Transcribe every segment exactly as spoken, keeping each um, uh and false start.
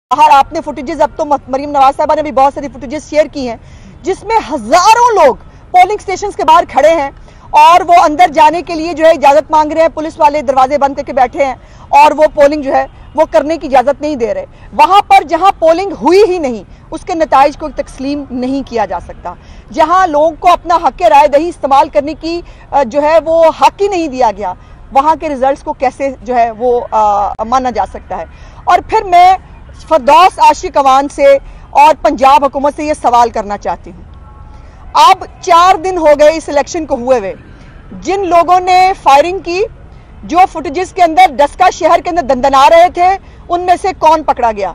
बाहर आपने फुटेजेस, अब तो मरीम नवाज साहबा ने भी बहुत सारी फुटेजेस शेयर की हैं जिसमें हजारों लोग पोलिंग स्टेशन के बाहर खड़े हैं और वो अंदर जाने के लिए जो है इजाजत मांग रहे हैं। पुलिस वाले दरवाजे बंद करके बैठे हैं और वो पोलिंग जो है वो करने की इजाजत नहीं दे रहे। वहां पर जहां पोलिंग हुई ही नहीं उसके नताइज को तस्लीम नहीं किया जा सकता। जहां लोगों को अपना हक राय दही इस्तेमाल करने की जो है वो हक ही नहीं दिया गया, वहां के रिजल्ट्स को कैसे जो है वो आ, माना जा सकता है। और फिर मैं फरदौस आशिक अवान से और पंजाब हुकूमत से ये सवाल करना चाहती हूँ, अब चार दिन हो गए इस इलेक्शन को हुए हुए, जिन लोगों ने फायरिंग की, जो फुटेजेस के अंदर डस्का शहर के अंदर दंदना रहे थे, उनमें से कौन पकड़ा गया?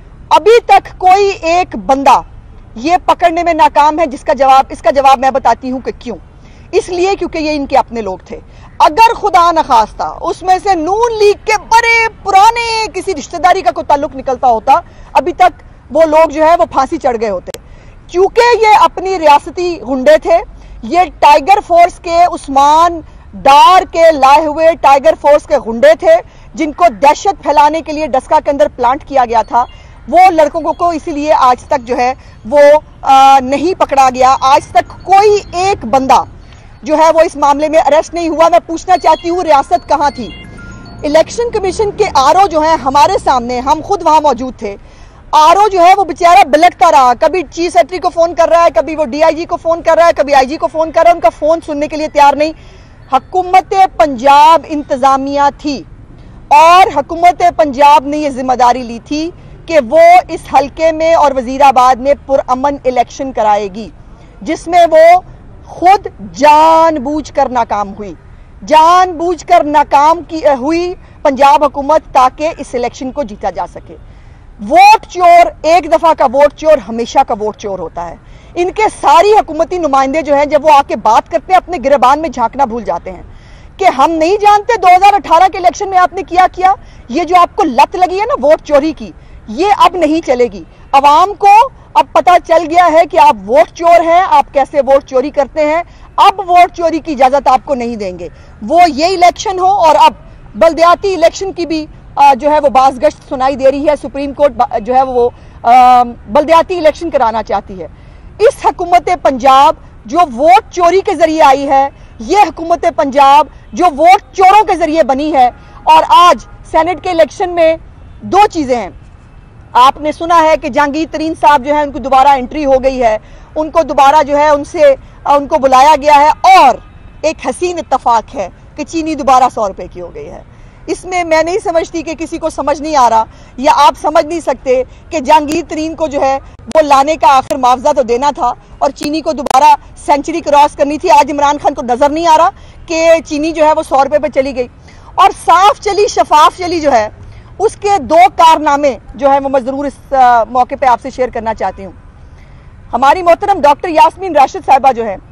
अभी तक कोई एक बंदा ये पकड़ने में नाकाम है। जिसका जवाब, इसका जवाब मैं बताती हूं कि क्यों। इसलिए क्योंकि ये इनके अपने लोग थे। अगर खुदा न खास्ता उसमें से नून लीग के बड़े पुराने किसी रिश्तेदारी का कोई ताल्लुक निकलता होता, अभी तक वो लोग जो है वो फांसी चढ़ गए होते। क्योंकि ये अपनी रियासती गुंडे थे, ये टाइगर फोर्स के उस्मान डार के लाए हुए टाइगर फोर्स के गुंडे थे जिनको दहशत फैलाने के लिए डस्का के अंदर प्लांट किया गया था। वो लड़कों को इसीलिए आज तक जो है वो आ, नहीं पकड़ा गया। आज तक कोई एक बंदा जो है वो इस मामले में अरेस्ट नहीं हुआ। मैं पूछना चाहती हूँ, रियासत कहाँ थी? इलेक्शन कमीशन के आरओ जो है हमारे सामने, हम खुद वहां मौजूद थे। आरओ जो है वो बेचारा बिलखता रहा, कभी चीफ सेक्रेटरी को फोन कर रहा है, कभी वो डीआईजी को फोन कर रहा है, कभी आईजी को फोन कर रहा है, उनका फोन सुनने के लिए तैयार नहीं। हुकूमत पंजाब इंतजामिया थी और हुकूमत पंजाब ने ये जिम्मेदारी ली थी कि वो इस हलके में और वजीराबाद में पुरअमन इलेक्शन कराएगी, जिसमें वो खुद जानबूझकर नाकाम हुई। जानबूझकर नाकाम की हुई पंजाब हुकूमत ताकि इस इलेक्शन को जीता जा सके। वोट चोर, एक दफा का वोट चोर हमेशा का वोट चोर होता है। इनके सारी हुकूमती नुमाइंदे जो हैं, जब वो आके बात करते हैं अपने गिरबान में झांकना भूल जाते हैं कि हम नहीं जानते दो हज़ार अठारह के इलेक्शन में आपने किया किया। ये जो आपको लत लगी है ना वोट चोरी की, ये अब नहीं चलेगी। अवाम को अब पता चल गया है कि आप वोट चोर हैं, आप कैसे वोट चोरी करते हैं। अब वोट चोरी की इजाजत आपको नहीं देंगे। वो ये इलेक्शन हो और अब बल्दियाती इलेक्शन की भी आ, जो है वो बाज़गश्त सुनाई दे रही है। सुप्रीम कोर्ट जो है वो बल्दियाती इलेक्शन कराना चाहती है। इस हुकूमत पंजाब जो वोट चोरी के जरिए आई है, ये हुकूमत पंजाब जो वोट चोरों के जरिए बनी है। और आज सेनेट के इलेक्शन में दो चीजें हैं। आपने सुना है कि जहांगीर तरीन साहब जो है उनको दोबारा एंट्री हो गई है, उनको दोबारा जो है उनसे उनको बुलाया गया है। और एक हसीन इत्तफाक है कि चीनी दोबारा सौ रुपए की हो गई है। इसमें मैं नहीं समझती कि किसी को समझ नहीं आ रहा, या आप समझ नहीं सकते कि जहांगीर तरीन को जो है वो लाने का आखिर मुआवजा तो देना था और चीनी को दोबारा सेंचुरी क्रॉस करनी थी। आज इमरान खान को नजर नहीं आ रहा कि चीनी जो है वो सौ रुपए पे चली गई और साफ चली शफाफ चली जो है। उसके दो कारनामे जो है वो मैं जरूर इस आ, मौके पे आपसे शेयर करना चाहती हूँ। हमारी मोहतरम डॉक्टर यास्मीन राशिद साहिबा जो है,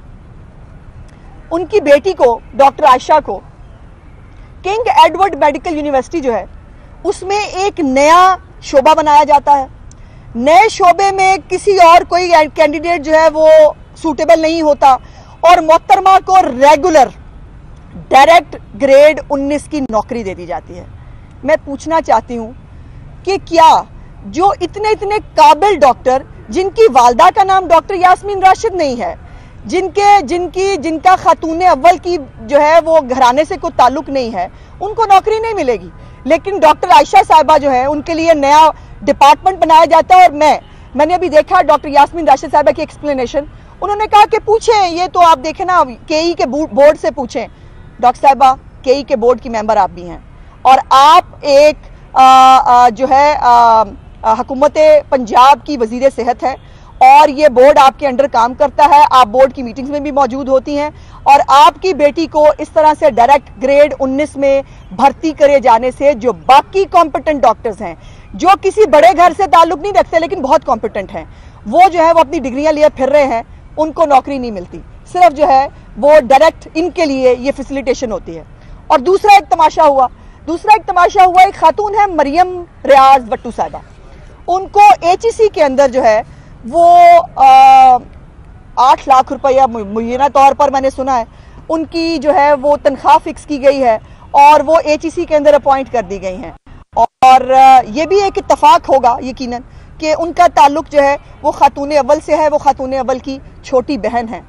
उनकी बेटी को डॉक्टर आयशा को किंग एडवर्ड मेडिकल यूनिवर्सिटी जो है उसमें एक नया शोबा बनाया जाता है। नए शोबे में किसी और कोई कैंडिडेट जो है वो सूटेबल नहीं होता और मोहतरमा को रेगुलर डायरेक्ट ग्रेड उन्नीस की नौकरी दे दी जाती है। मैं पूछना चाहती हूं कि क्या जो इतने इतने काबिल डॉक्टर, जिनकी वालदा का नाम डॉक्टर यास्मीन राशिद नहीं है, जिनके जिनकी जिनका खातून अव्वल की जो है वो घराने से कोई ताल्लुक नहीं है, उनको नौकरी नहीं मिलेगी। लेकिन डॉक्टर आयशा साहिबा जो है उनके लिए नया डिपार्टमेंट बनाया जाता है। और मैं मैंने अभी देखा डॉक्टर यास्मीन राशिद साहिबा की एक्सप्लेनेशन, उन्होंने कहा कि पूछें, ये तो आप देखें ना केई के बोर्ड से पूछें। डॉक्टर साहिबा, केई के बोर्ड की मेंबर आप भी हैं और आप एक आ, आ, जो है हुकूमत पंजाब की वजीर सेहत है और ये बोर्ड आपके अंडर काम करता है। आप बोर्ड की मीटिंग्स में भी मौजूद होती हैं और आपकी बेटी को इस तरह से डायरेक्ट ग्रेड उन्नीस में भर्ती करे जाने से जो बाकी कॉम्पिटेंट डॉक्टर्स हैं, जो किसी बड़े घर से ताल्लुक नहीं रखते लेकिन बहुत कॉम्पिटेंट हैं, वो जो है वो अपनी डिग्रियां लिए फिर रहे हैं, उनको नौकरी नहीं मिलती। सिर्फ जो है वो डायरेक्ट इनके लिए ये फैसिलिटेशन होती है। और दूसरा एक तमाशा हुआ दूसरा एक तमाशा हुआ एक खातून है मरियम रियाज भट्टू साहिबा, उनको एचईसी के अंदर जो है वो आठ लाख रुपया मुय्यना तौर पर मैंने सुना है उनकी जो है वो तनख्वाह फिक्स की गई है और वो एचईसी के अंदर अपॉइंट कर दी गई हैं। और और ये भी एक इत्तफाक होगा यकीनन कि उनका ताल्लुक जो है वो खातून अव्वल से है, वो खातून अव्वल की छोटी बहन है।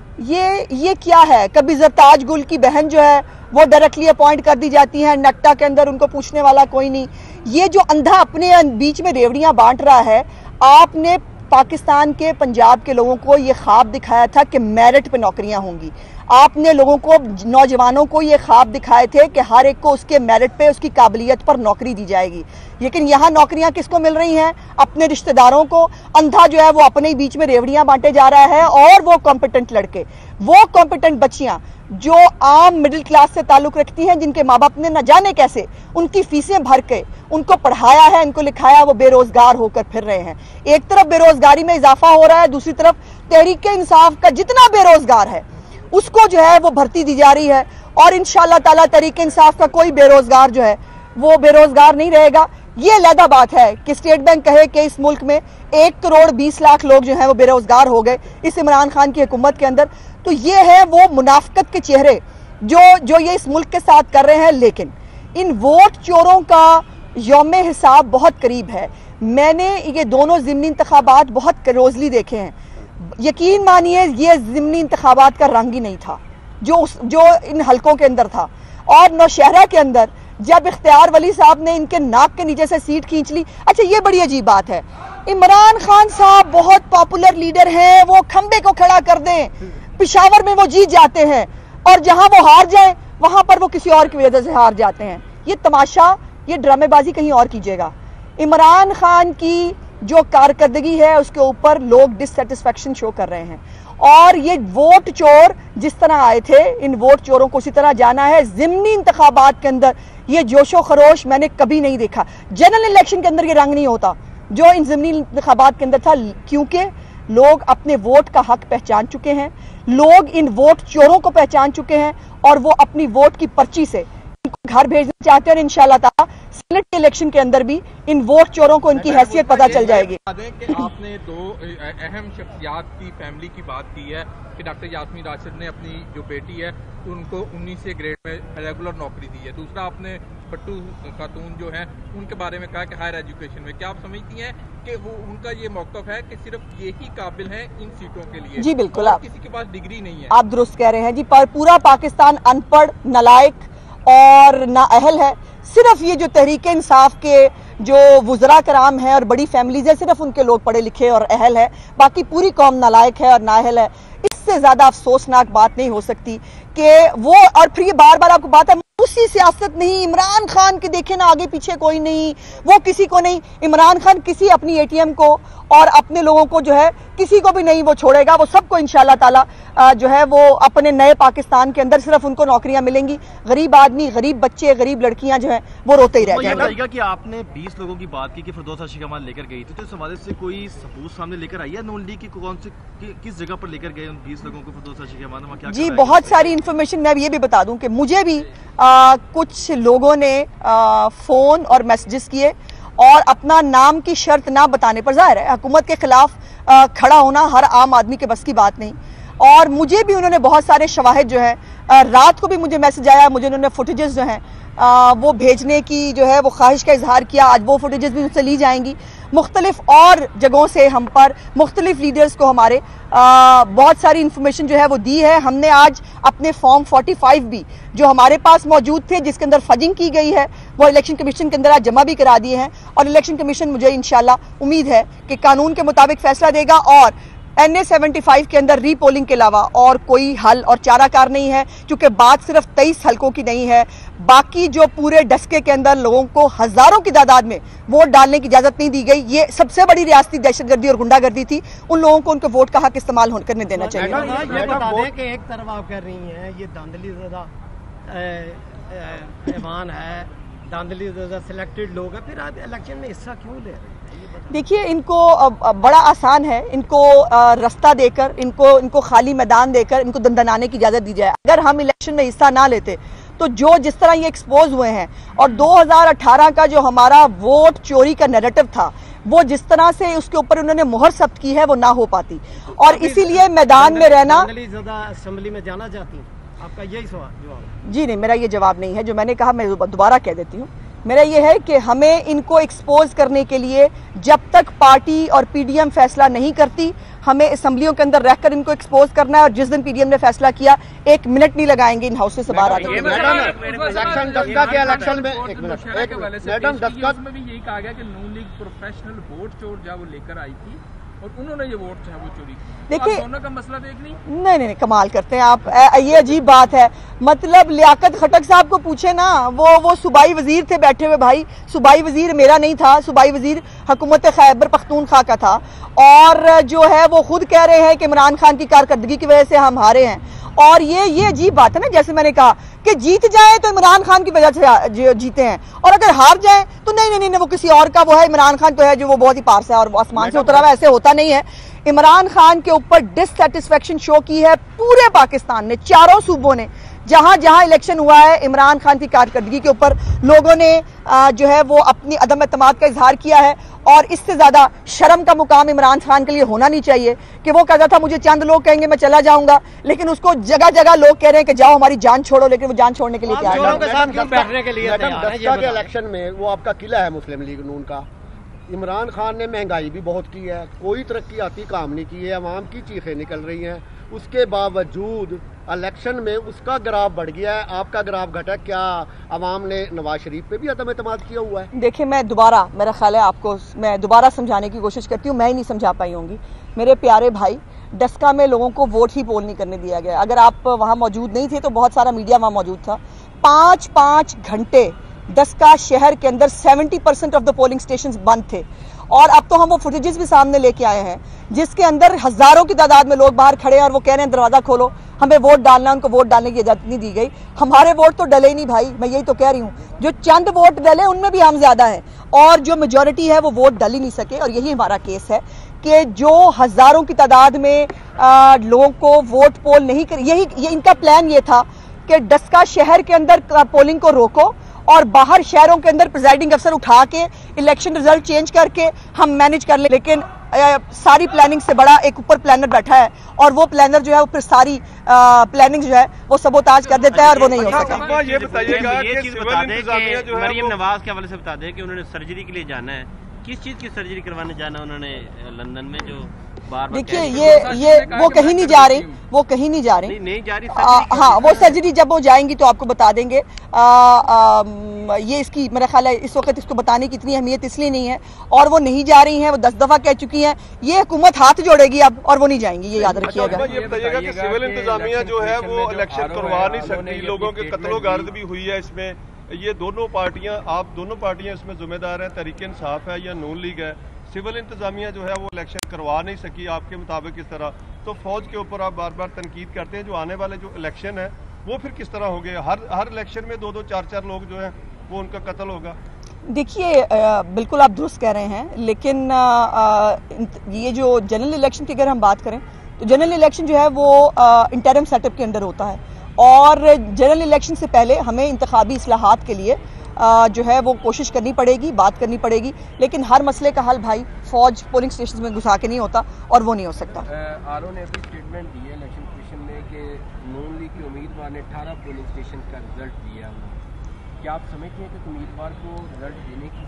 ये ये क्या है, कभी ज़रताज गुल की बहन जो है वो डायरेक्टली अपॉइंट कर दी जाती है नक्टा के अंदर, उनको पूछने वाला कोई नहीं। ये जो अंधा अपने बीच में रेवड़ियां बांट रहा है, आपने पाकिस्तान के पंजाब के लोगों को ये ख्वाब दिखाया था कि मेरिट पे नौकरियां होंगी। आपने लोगों को, नौजवानों को ये ख्वाब दिखाए थे कि हर एक को उसके मेरिट पे, उसकी काबिलियत पर नौकरी दी जाएगी। लेकिन यहाँ नौकरियां किसको मिल रही हैं? अपने रिश्तेदारों को। अंधा जो है वो अपने ही बीच में रेवड़ियां बांटे जा रहा है, और वो कॉम्पिटेंट लड़के, वो कॉम्पिटेंट बच्चियां जो आम मिडिल क्लास से ताल्लुक रखती हैं, जिनके माँ बाप ने न जाने कैसे उनकी फीसें भर के उनको पढ़ाया है, उनको लिखाया, वो बेरोजगार होकर फिर रहे हैं। एक तरफ बेरोजगारी में इजाफा हो रहा है, दूसरी तरफ तहरीक इंसाफ का जितना बेरोजगार है उसको जो है वो भर्ती दी जा रही है। और इंशाअल्लाह ताला तहरीक इंसाफ का कोई बेरोजगार जो है वो बेरोजगार नहीं रहेगा। ये अलग बात है कि स्टेट बैंक कहे कि इस मुल्क में एक करोड़ बीस लाख लोग जो हैं वो बेरोजगार हो गए इस इमरान खान की हुकूमत के अंदर, तो ये है वो मुनाफिकत के चेहरे जो जो ये इस मुल्क के साथ कर रहे हैं। लेकिन इन वोट चोरों का यौम हिसाब बहुत करीब है। मैंने ये दोनों ज़िमनी इंतखाबात बहुत क्लोजली देखे हैं। यकीन मानिए ये ज़िमनी इंतखाबात का रंग ही नहीं था जो जो इन हलकों के अंदर था। और नौशहरा के अंदर जब इख्तियार वली साहब ने इनके नाक के नीचे से सीट खींच ली, अच्छा ये बड़ी अजीब बात है, इमरान खान साहब बहुत पॉपुलर लीडर हैं, वो खंबे को खड़ा कर दें, पिशावर में वो जीत जाते हैं, और जहां वो हार जाए वहां पर वो किसी और की वजह से हार जाते हैं। ये तमाशा, ये ड्रामेबाजी कहीं और कीजिएगा। इमरान खान की जो कारकर्दगी है उसके ऊपर लोग डिससेटिस्फेक्शन शो कर रहे हैं, और ये वोट चोर जिस तरह आए थे, इन वोट चोरों को उसी तरह जाना है। ज़िमनी इंतखाबात के अंदर ये जोशो खरोश मैंने कभी नहीं देखा। जनरल इलेक्शन के अंदर ये रंग नहीं होता जो इन ज़िमनी इंतखाबात के अंदर था, क्योंकि लोग अपने वोट का हक पहचान चुके हैं, लोग इन वोट चोरों को पहचान चुके हैं, और वो अपनी वोट की पर्ची से इनको घर भेजना चाहते हैं। और इंशाल्लाह ताला सेनेट के इलेक्शन के अंदर भी इन वोट चोरों को इनकी हैसियत पता चल जाएगी। कि आपने दो अहम शख्सियात की फैमिली की बात की है कि डॉक्टर यास्मीन राशिद ने अपनी जो बेटी है उनको उन्नीसवें ग्रेड में रेगुलर नौकरी दी है। दूसरा आपने पट्टू खातून जो है उनके बारे में कहा कि हायर एजुकेशन में, क्या आप समझती हैं कि वो उनका ये मौक़िफ़ है कि सिर्फ ये ही काबिल है इन सीटों के लिए? जी बिल्कुल, आप किसी के पास डिग्री नहीं है। आप दुरुस्त कह रहे हैं जी, पर पूरा पाकिस्तान अनपढ़, नालायक और नाअहल है। सिर्फ ये जो तहरीक इंसाफ के जो वुज़रा कराम हैं और बड़ी फैमिलीज है, सिर्फ उनके लोग पढ़े लिखे और अहल है, बाकी पूरी कौम नालायक है और नाअहल है। इससे ज्यादा अफसोसनाक बात नहीं हो सकती कि वो, और फिर ये बार बार आपको बात है उसी सियासत नहीं, इमरान खान के देखे ना आगे पीछे कोई नहीं, वो किसी को नहीं, इमरान खान किसी अपनी एटीएम को और अपने लोगों को जो है किसी को भी नहीं वो छोड़ेगा। वो सबको इंशाल्लाह ताला जो है वो अपने नए पाकिस्तान के अंदर सिर्फ उनको नौकरियां मिलेंगी। गरीब आदमी, गरीब बच्चे, गरीब लड़कियां जो हैं वो रोते ही रह जाएंगे। कि आपने बीस लोगों की बात की कि फिरदौस आशिक अमान लेकर गई थी, तो इस हवाले से कोई सबूत सामने लेकर आई है नून लीग की कौन से कि, किस जगह पर लेकर गए उन बीस लोगों को फिरदौस आशिक अमान? क्या जी बहुत सारी इन्फॉर्मेशन, मैं ये भी बता दूं कि मुझे भी आ, कुछ लोगों ने आ, फोन और मैसेजेस किए और अपना नाम की शर्त ना बताने पर, जाहिर है हुकूमत के खिलाफ आ, खड़ा होना हर आम आदमी के बस की बात नहीं, और मुझे भी उन्होंने बहुत सारे शवाहिद जो है, रात को भी मुझे मैसेज आया, मुझे उन्होंने फुटेजेस जो हैं वो भेजने की जो है वो ख्वाहिश का इजहार किया। आज वो फुटेजेस भी मुझसे ली जाएंगी। मुख्तलिफ और जगहों से हम पर मुख्तलिफ लीडर्स को हमारे आ, बहुत सारी इंफॉर्मेशन जो है वो दी है। हमने आज अपने फॉर्म पैंतालीस भी जो हमारे पास मौजूद थे, जिसके अंदर फजिंग की गई है, वो इलेक्शन कमीशन के अंदर आज जमा भी करा दिए हैं, और इलेक्शन कमीशन मुझे इंशाल्लाह उम्मीद है कि कानून के मुताबिक फैसला देगा, और एन ए सेवेंटी फाइव के अंदर रीपोलिंग के अलावा और कोई हल और चाराकार नहीं है, क्योंकि बात सिर्फ तेईस हलकों की नहीं है। बाकी जो पूरे डस्के के अंदर लोगों को हजारों की तादाद में वोट डालने की इजाजत नहीं दी गई, ये सबसे बड़ी रियासती दहशतगर्दी और गुंडागर्दी थी। उन लोगों को उनके वोट का हक इस्तेमाल करने देना चाहिए। ये बता दें कि एक तरफ आप कर रही हैं ये धांधली ज़्यादा ऐवान है, धांधली ज़्यादा सिलेक्टेड लोग हैं, फिर आप इलेक्शन में हिस्सा क्यों ले रहे हैं? देखिए, इनको बड़ा आसान है, इनको रास्ता देकर, इनको इनको खाली मैदान देकर इनको दंदनाने की इजाजत दी जाए। अगर हम इलेक्शन में हिस्सा ना लेते तो जो जिस तरह ये एक्सपोज हुए हैं, और दो हज़ार अठारह का जो हमारा वोट चोरी का नैरेटिव था, वो जिस तरह से उसके ऊपर उन्होंने मुहर सब्त की है, वो ना हो पाती। और इसीलिए मैदान में रहना। असेंबली में जाना चाहती हूँ, आपका यही सवाल जवाब? जी नहीं, मेरा ये जवाब नहीं है। जो मैंने कहा मैं दोबारा कह देती हूँ मेरा ये है कि हमें इनको एक्सपोज करने के लिए जब तक पार्टी और पीडीएम फैसला नहीं करती, हमें असेंबलियों के अंदर रहकर इनको एक्सपोज करना है। और जिस दिन पीडीएम ने फैसला किया, एक मिनट नहीं लगाएंगे इन हाउसेस से बाहर आने के लिए। इलेक्शन दस्का के इलेक्शन में एक मिनट मैडम दस्का में भी यही कहा गया कि नून लीग प्रोफेशनल वोट चोर जब वो लेकर आई थी और उन्होंने ये वोट जो है वो चोरी की। देखिए, दोनों का मसला देख नहीं नहीं नहीं कमाल करते हैं आप, ये अजीब बात है। मतलब लियाकत खटक साहब को पूछे ना, वो वो सूबाई वजीर थे बैठे हुए। भाई सूबाई वजीर मेरा नहीं था, सूबाई वजीर हुकूमत खैबर पख्तूनख्वा का था। और जो है वो खुद कह रहे हैं कि इमरान खान की कारकर्दगी की वजह से हम हारे हैं। और ये ये अजीब बात है ना, जैसे मैंने कहा कि जीत जाए तो इमरान खान की वजह से जीते हैं, और अगर हार जाए तो नहीं नहीं नहीं वो किसी और का वो है। इमरान खान तो है जो वो बहुत ही पास है और आसमान से उतरा हुआ, ऐसे होता नहीं है। इमरान खान के ऊपर डिससैटिस्फैक्शन शो की है पूरे पाकिस्तान ने, चारों सूबों ने। जहां जहां इलेक्शन हुआ है, इमरान खान की कारकर्दगी के ऊपर लोगों ने जो है वो अपनी अदम एतमाद का इजहार किया है। और इससे ज्यादा शर्म का मुकाम इमरान खान के लिए होना नहीं चाहिए कि वो कहता था मुझे चंद लोग कहेंगे मैं चला जाऊंगा, लेकिन उसको जगह जगह लोग कह रहे हैं कि जाओ हमारी जान छोड़ो, लेकिन वो जान छोड़ने के लिए तैयार है। इलेक्शन में वो आपका किला है मुस्लिम लीग नून का। इमरान खान ने महंगाई भी बहुत की है, कोई तरक्याती काम नहीं किए, अवाम की चीखें निकल रही हैं। उसके बावजूद इलेक्शन में उसका ग्राफ बढ़ गया है, आपका ग्राफ घटा। क्या अवाम ने नवाज शरीफ पे भी अदम एतमाद किया हुआ है? देखिए, मैं दोबारा, मेरा ख्याल है आपको मैं दोबारा समझाने की कोशिश करती हूँ, मैं ही नहीं समझा पाई होंगी। मेरे प्यारे भाई, डस्का में लोगों को वोट ही पोल नहीं करने दिया गया। अगर आप वहाँ मौजूद नहीं थे तो बहुत सारा मीडिया वहाँ मौजूद था। पाँच पाँच घंटे डस्का शहर के अंदर seventy percent of the polling station बंद थे। और अब तो हम वो फुटेजेस भी सामने लेके आए हैं जिसके अंदर हजारों की तादाद में लोग बाहर खड़े हैं और वो कह रहे हैं दरवाजा खोलो, हमें वोट डालना। उनको वोट डालने की इजाजत नहीं दी गई। हमारे वोट तो डले ही नहीं भाई, मैं यही तो कह रही हूँ। जो चंद वोट डले उनमें भी हम ज्यादा हैं, और जो मेजोरिटी है वो वोट डल ही नहीं सके। और यही हमारा केस है कि जो हजारों की तादाद में आ, लोगों को वोट पोल नहीं कर, यही ये इनका प्लान ये था कि डस्का शहर के अंदर पोलिंग को रोको और बाहर शहरों के अंदर प्रिजाइडिंग अफसर उठा के इलेक्शन रिजल्ट चेंज करके हम मैनेज कर ले। लेकिन आ, सारी प्लानिंग से बड़ा एक ऊपर प्लानर बैठा है, और वो प्लानर जो है वो फिर सारी आ, प्लानिंग जो है वो सबोताज कर देता है, और वो नहीं हो सका। ये बताइएगा कि सिविल इंतजामिया जो है मरियम नवाज के हवाले से बता दें कि उन्होंने सर्जरी के लिए जाना है। किस चीज की सर्जरी करवाने जाना उन्होंने लंदन में? जो देखिए, ये ये वो कहीं नहीं जा रही, वो कहीं नहीं जा रही, नहीं, नहीं जा रही। आ, हाँ, वो सर्जरी जब वो जाएंगी तो आपको बता देंगे। आ, आ, ये इसकी मेरा ख्याल है इस वक्त इसको बताने की इतनी अहमियत इसलिए नहीं है, और वो नहीं जा रही हैं, वो दस दफा कह चुकी हैं। ये हुकूमत हाथ जोड़ेगी अब, और वो नहीं जाएंगी, ये याद रखिएगा। ये बताइएगा कि सिविल इंतजामिया जो है वो इलेक्शन करवा नहीं सकती, लोगों के कत्लो गार्द भी हुई है इसमें। ये दोनों पार्टियां, आप दोनों पार्टियां इसमें जिम्मेदार हैं, तहरीक इंसाफ है या नून लीग है। सिविल इंतजामिया जो है वो इलेक्शन करवा नहीं सकी आपके मुताबिक इस तरह, तो फौज के ऊपर आप बार बार तनकीद करते हैं। जो आने वाले जो इलेक्शन है वो फिर किस तरह होंगे? हर हर इलेक्शन में दो दो चार चार लोग जो हैं वो उनका कत्ल होगा। देखिए, बिल्कुल आप दुरुस्त कह रहे हैं, लेकिन आ, ये जो जनरल इलेक्शन की अगर हम बात करें तो जनरल इलेक्शन जो है वो इंटरिम सेटअप के अंदर होता है, और जनरल इलेक्शन से पहले हमें इंतखाबी इस्लाहात के लिए आ, जो है वो कोशिश करनी पड़ेगी, बात करनी पड़ेगी। लेकिन हर मसले का हल भाई फौज पोलिंग स्टेशन में घुसा के नहीं होता, और वो नहीं हो सकता। आर ओ ने अभी स्टेटमेंट दी है इलेक्शन कमीशन ने कि नून लीग के उम्मीदवार ने अठारह पोलिंग स्टेशन का रिजल्ट दिया। क्या आप समझते हैं कि उम्मीदवार को रिजल्ट देने की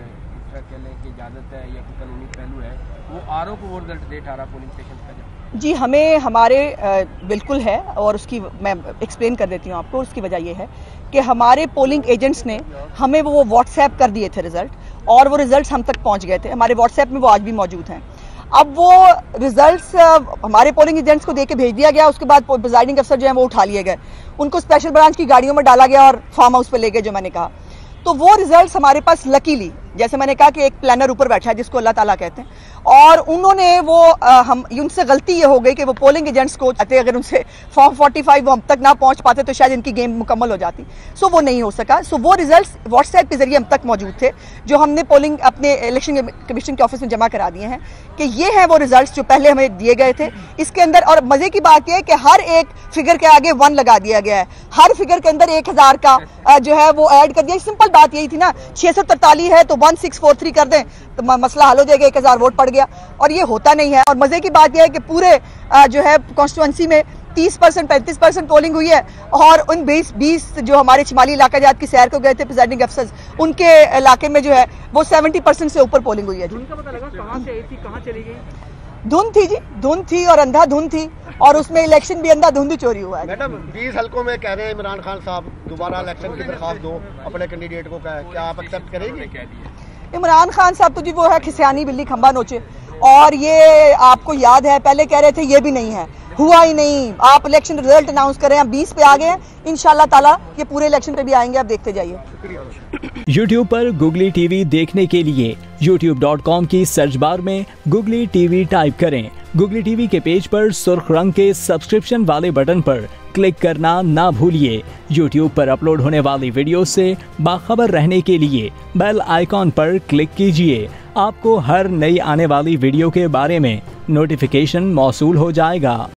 इस तरह कह लें कि इजाज़त है या कोई कानूनी पहलू है, वो आर ओ को वो रिजल्ट दे अठारह पोलिंग स्टेशन का? जी, हमें हमारे बिल्कुल है, और उसकी मैं एक्सप्लेन कर देती हूँ आपको। उसकी वजह यह है कि हमारे पोलिंग एजेंट्स ने हमें वो व्हाट्सएप कर दिए थे रिजल्ट, और वो रिजल्ट्स हम तक पहुंच गए थे। हमारे व्हाट्सएप में वो आज भी मौजूद हैं। अब वो रिजल्ट्स हमारे पोलिंग एजेंट्स को देके भेज दिया गया। उसके बाद प्रिजाइडिंग अफसर जो है वो उठा लिए गए, उनको स्पेशल ब्रांच की गाड़ियों में डाला गया और फार्म हाउस पे ले गए, जो मैंने कहा। तो वो रिजल्ट्स हमारे पास लकीली, जैसे मैंने कहा कि एक प्लानर ऊपर बैठा है जिसको अल्लाह ताला कहते हैं, और उन्होंने वो आ, हम उनसे गलती ये हो गई कि वो पोलिंग एजेंट्स को आते, अगर उनसे फॉर्म पैंतालीस वो हम तक ना पहुंच पाते तो शायद इनकी गेम मुकम्मल हो जाती। सो वो नहीं हो सका। सो वो रिजल्ट्स व्हाट्सएप के जरिए हम तक मौजूद थे, जो हमने पोलिंग अपने इलेक्शन कमीशन के ऑफिस में जमा करा दिए हैं कि ये हैं वो रिजल्ट्स जो पहले हमें दिए गए थे। इसके अंदर और मजे की बात यह है कि हर एक फिगर के आगे वन लगा दिया गया है, हर फिगर के अंदर एक हजार का जो है वो ऐड कर दिया। सिंपल बात यही थी ना, छह सौ तरतालीस है तो वन सिक्स फोर थ्री कर दें तो मसला हल हो जाएगा, एक हजार वोट पड़ गया। और ये होता नहीं है। और मजे की बात यह है कि पूरे जो है कॉन्स्टिट्यूएंसी में तीस परसेंट पैंतीस परसेंट पोलिंग हुई है, और उन बीस बीस जो हमारे शिमाली इलाका जात की सैर को गए थे प्रिजाइडिंग अफसर, उनके इलाके में जो है वो सत्तर परसेंट से ऊपर पोलिंग हुई है। उनका पता लगा कहाँ से आई थी, कहाँ चली गई? धुंध थी जी, धुंध थी और अंधा धुंध थी, और उसमें इलेक्शन भी अंधा धुंध चोरी हुआ है। मैडम बीस हलकों में कह रहे हैं इमरान खान साहब दोबारा इलेक्शन की दरखास्त दो अपने कैंडिडेट को, क्या आप एक्सेप्ट करेंगे? इमरान खान साहब तो जी वो है खिसियानी बिल्ली खंबा नोचे, और ये आपको याद है पहले कह रहे थे ये भी नहीं है, हुआ ही नहीं। आप इलेक्शन रिजल्ट अनाउंस करें, आप बीस पे आ गए हैं, इंशाल्लाह ताला ये पूरे इलेक्शन पे भी आएंगे, आप देखते जाइए। यूट्यूब पर गुगली टीवी देखने के लिए यूट्यूब डॉट कॉम की सर्च बार में गुगली टीवी टाइप करें। गुगली टीवी के पेज पर सुर्ख रंग के सब्सक्रिप्शन वाले बटन पर क्लिक करना ना भूलिए। यूट्यूब पर अपलोड होने वाली वीडियो से बाखबर रहने के लिए बेल आइकॉन पर क्लिक कीजिए। आपको हर नई आने वाली वीडियो के बारे में नोटिफिकेशन मौसूल हो जाएगा।